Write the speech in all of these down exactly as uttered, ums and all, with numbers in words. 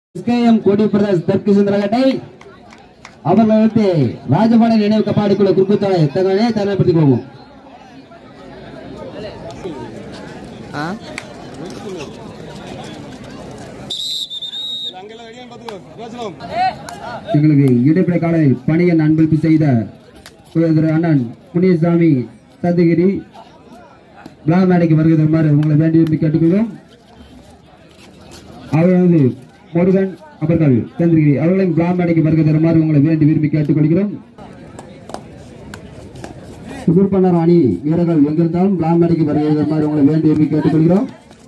SKM கோடி பிரதேஷ் தெற்கு சுந்தரகட்டை அவர்கள் வந்து ராஜபாட நினைவு கபாடிக்குள்ள குறுக்குத்தாய் தகவலே தரப்படுத்திக் கொள்வோம். எங்களுக்கு இடைப்படை காலையில் பணியன் அன்பளிப்பு செய்த அண்ணன் முனியசாமி சந்தகிரி விழா மேடைக்கு வருகை தருமாறு உங்களை வேண்டி விரும்பி கேட்டுக்கொள்வோம். அவர்களது முருகன் அவர்கள் சந்திரகிரி அவர்களின் விழா மேடைக்கு வருகை தருமாறு உங்களை வேண்டி விரும்பி கேட்டுக்கொள்கிறோம். சுகுர்பனர் அணி வீரர்கள் எங்கிருந்தாலும் விழா மேடைக்கு வருகை தருமாறு உங்களை வேண்டி விரும்பி கேட்டுக்கொள்கிறோம்.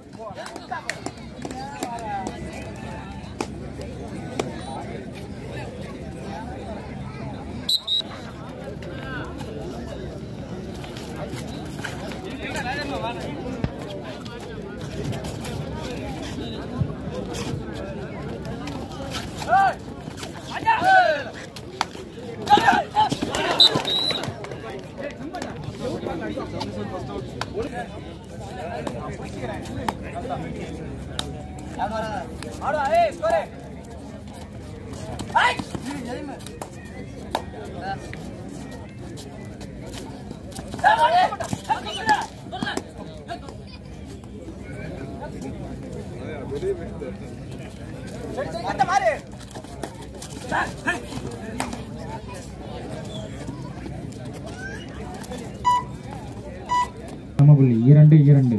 சமபுள்ளி இரண்டு இரண்டு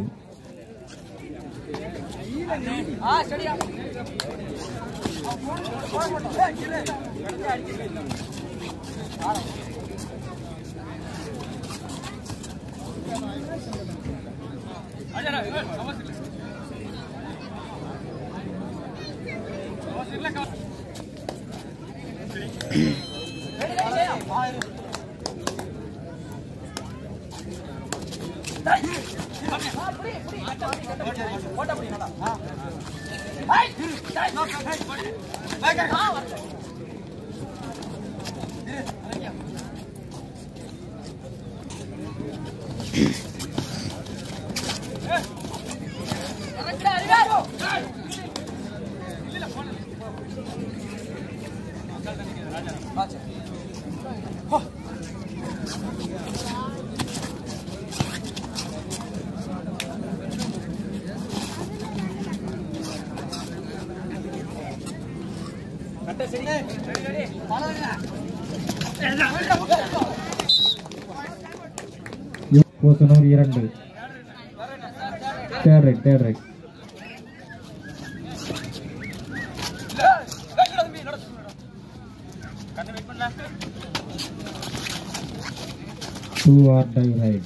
போசனூர் இரண்டு third right third right do or die right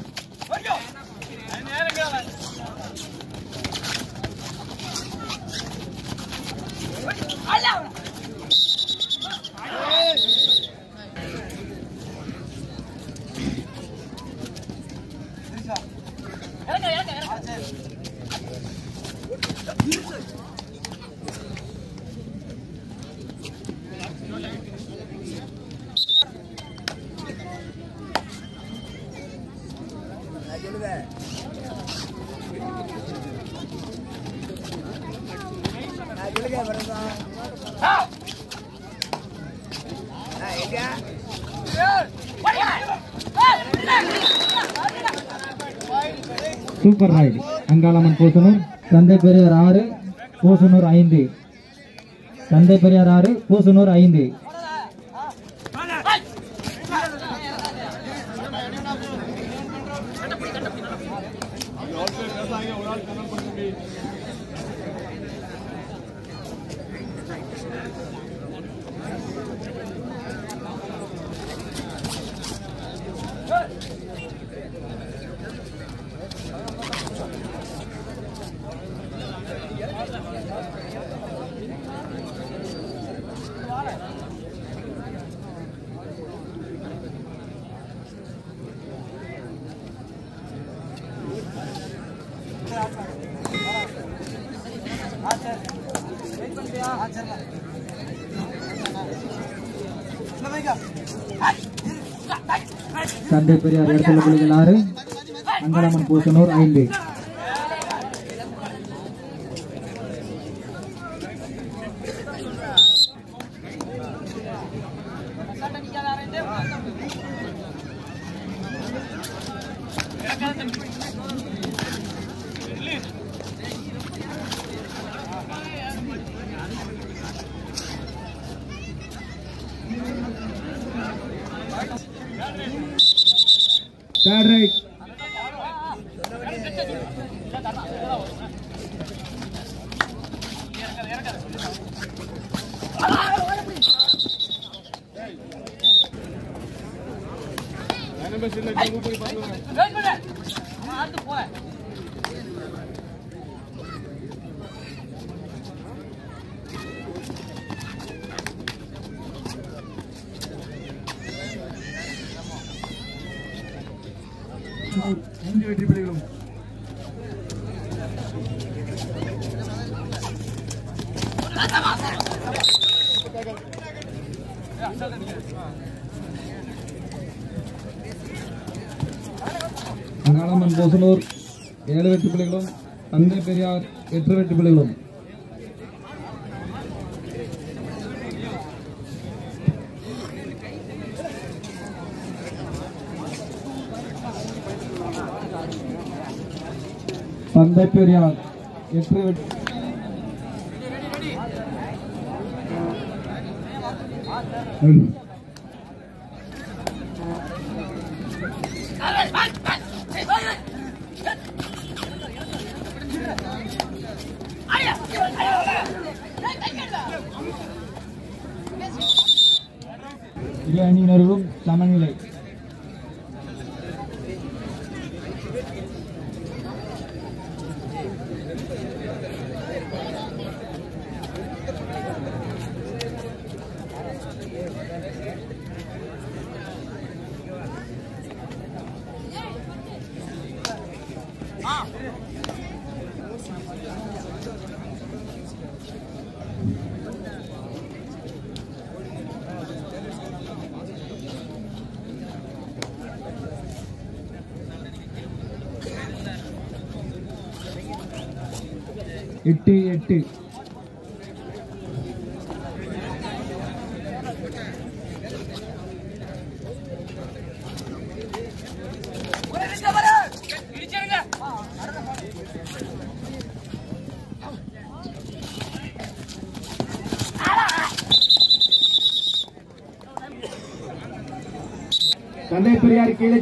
super right Angalamman Bosanur. தந்தை பெரியார் ஆறு போசனூர் ஐந்து. தந்தை பெரியார் ஆறு போசனூர் ஐந்து. தந்தை பெரியார் இடத்துல புள்ளிகள் ஆறு அங்காளம்மன் போசனூர் ஐந்து. Third right. மூன்று வெற்றி புள்ளிகளும் அங்காளம்மன் போசனூர் ஏழு வெற்றி புள்ளிகளும் தந்தை பெரியார் எட்டு வெற்றி புள்ளிகளும். தந்தை பெரியார் எட்டு வெற்றி இரு அணியினரும் சமநிலை. எட்டு எட்டு தந்தை பெரியார் கீழே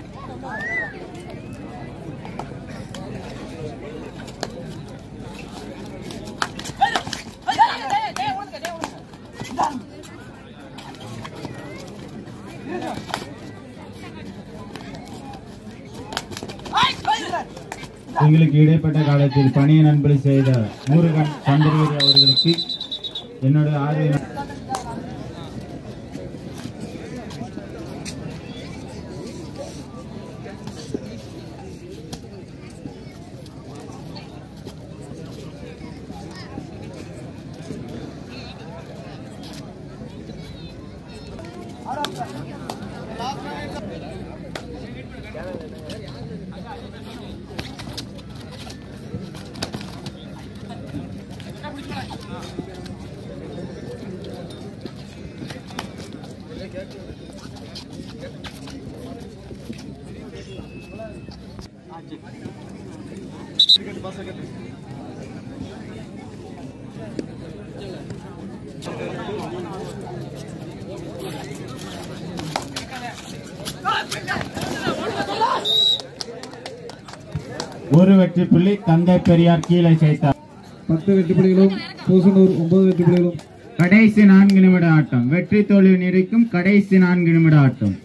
எங்களுக்கு இடைப்பட்ட காலத்தில் பணியை நண்பரை செய்த முருகன் சந்திரகிரி அவர்களுக்கு என்னுடைய ஆதரவு. ஒரு வெற்றி புள்ளி தந்தை பெரியார் கீழே சேர்த்தார். பத்து வெற்றி புள்ளிகளும் பூசனூர் ஒன்பது வெற்றி புள்ளிகளும். கடைசி நான்கு நிமிட ஆட்டம். வெற்றி தோல்வி நிறைக்கும் கடைசி நான்கு நிமிட ஆட்டம்.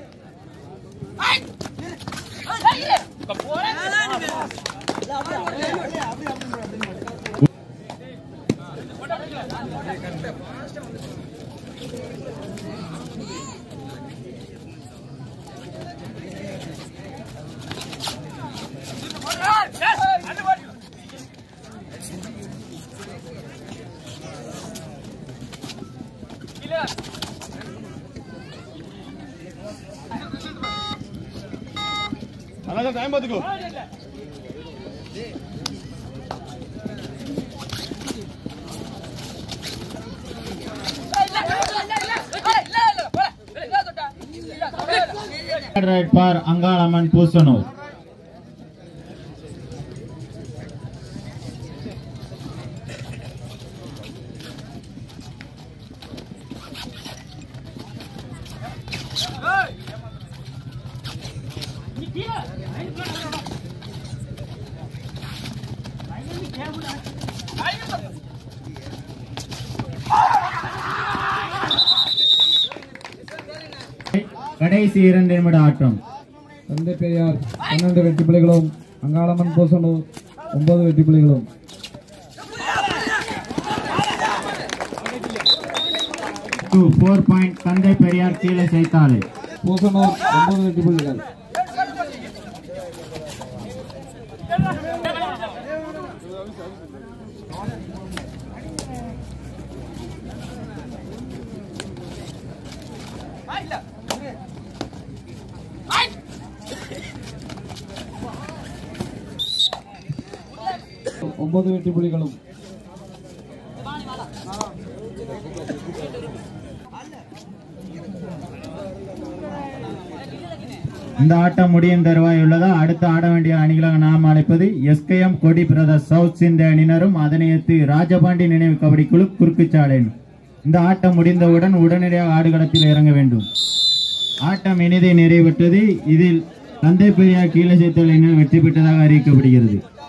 டைம் பார்த்துக்கோ. ரைட் பார் அங்காளம்மன் பூசனூர். கீழே கடைசி இரண்டு நிமிட ஆட்டம். தந்தை பெரியார் பன்னெண்டு வெற்றி புள்ளிகளும் அங்காளம்மன் பூசனூர் ஒன்பது வெற்றி புள்ளிகளும். ஃபோர் பாயிண்ட் தந்தை பெரியார் கீழே சேர்த்தாலே பூசனூர் ஒன்பது வெற்றி புள்ளிகள். ஒன்பது வெற்றி புள்ளிகளும். இந்த ஆட்டம் முடியும் தருவாய் உள்ளதா. அடுத்து ஆட வேண்டிய அணிகளாக நாம் அழைப்பது எஸ்கேஎம் கொடி பிரதர்ஸ் சவுத் சிந்த அணியினரும் அதனையத்து ராஜபாண்டி நினைவு கபடி குழு குறுக்குச்சாலை. இந்த ஆட்டம் முடிந்தவுடன் உடனடியாக ஆடுகளத்தில் இறங்க வேண்டும். ஆட்டம் இனிதை நிறைவேற்றது. இதில் தந்தை பெரியார் கீழே சேர்த்தல் வெற்றி பெற்றதாக அறிவிக்கப்படுகிறது.